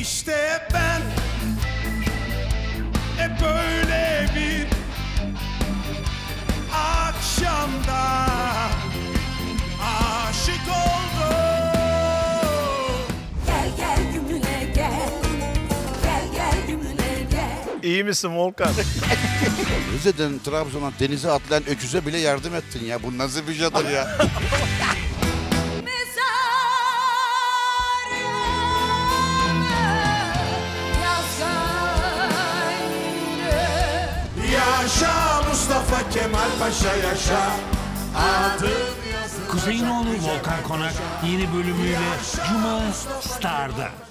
İşte ben böyle bir akşamda aşık oldum. Gel gel gümüle gel, gel gel gümüle gel. İyi misin Volkan? Rize'den Trabzon'a denize atlayan öküze bile yardım ettin ya. Bu nasıl bir şeydir ya? Yaşa Mustafa Kemal Paşa yaşa. Adın yazılacak. Kuzeyinoğlu Volkan Konak yeni bölümüyle Cuma Star'da.